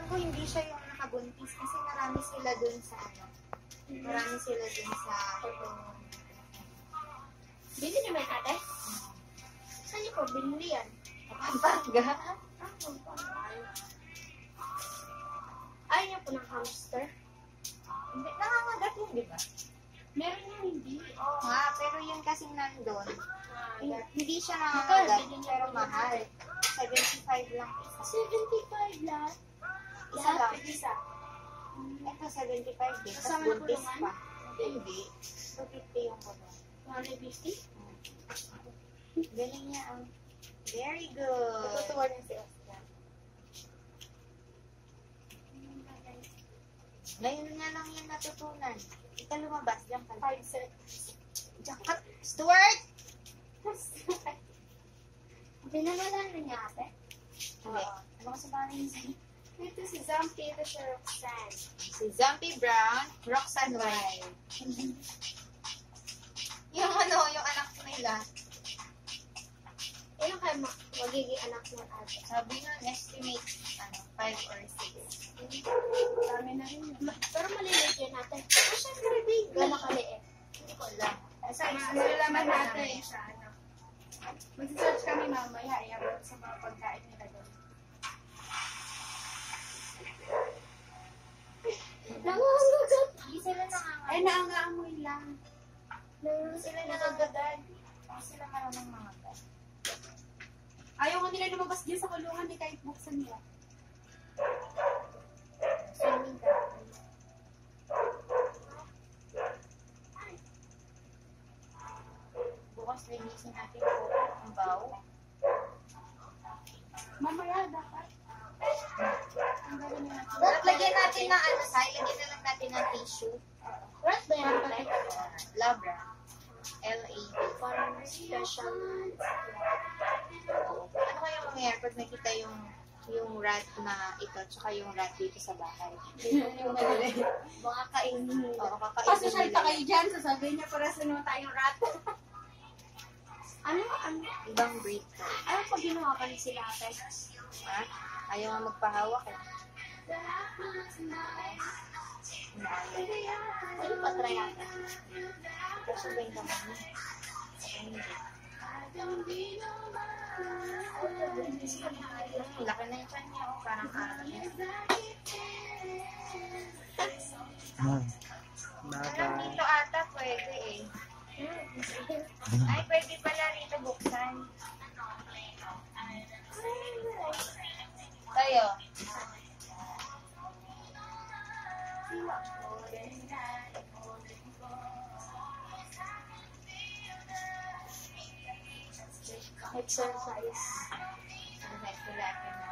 ko hindi siya yung nakabuntis kasi marami sila dun sa ano. Marami sila dun sa Bili naman ate? Saan niyo po binili yan? Pampanga. Ayaw niyo po ng hamster? Hindi, nangangagat yun, di ba? Meron yung hindi. Oo nga, pero yun kasing nandun. Ah, Hindi siya nangangagat, Ito, pero mahal. 75 lang isa. 75 lahat. Isa lang. Isa. Ito 75 din, tapos Kasama na buntis kulungan? pa. Hindi. 250 yung kulong. 150? Galing niya ang very good. Natutuwa niya si Oscar. Ngayon nga lang yung natutunan. Ika lumabas, diyan ka. 5 cents. Diyan ka. Stuart! Binanalan na niya ate? Hindi. Ano ka sabahan niya sa'yo? Ito si Zampi, ito si Roxanne. Si Zumpy Brown, Roxanne White. Yung ano, yung anak nila. Ilan kayo magiging anak mo ate? Sabi nun, estimate, 5 or 6. Dami na rin yun. Pero maliliit yun natin. Oh, syempre, big. Gano'n kaliit? Hindi ko alam. Malalaman natin sa ano. Mag-search kami mamaya, i-upload sa mga pagkain nila doon. Nangangagat! Hindi sila nangangagat. Ay, naangaamoy lang. Hindi sila nangangagat. Hindi sila marunong mangagat. Ayaw ko nila lumabas dyan sa kulungan, di kahit buksan nila. Swimming ka. Bukas linisin natin po ang baw. Mamaya dapat. Ang gano'n na natin. At lagyan natin ng ano, lagyan na lang natin ng tissue. Rat ba yan ate? Labra. L-A-B. Parang special. Ano kaya mangyayari pag nakita yung rat na ito, tsaka yung rat dito sa bahay? Yung malili. Baka kainin. Oo, kakainin Pasosyal pa nila. kayo dyan, sasabihin niya para sa naman tayong rat. ano? Ibang breed ko. Ano pag ginawa ka ni sila ate? Ha? Ayaw nga magpahawak eh. Ano pa try ate? Kasi ba yung naman niya? Hindi. Laki na yung chan niya, oh. Parang araw niya. Parang dito ata pwede eh. Ay, pwede pala rito buksan. Tayo. Exercise. Ang head ko natin na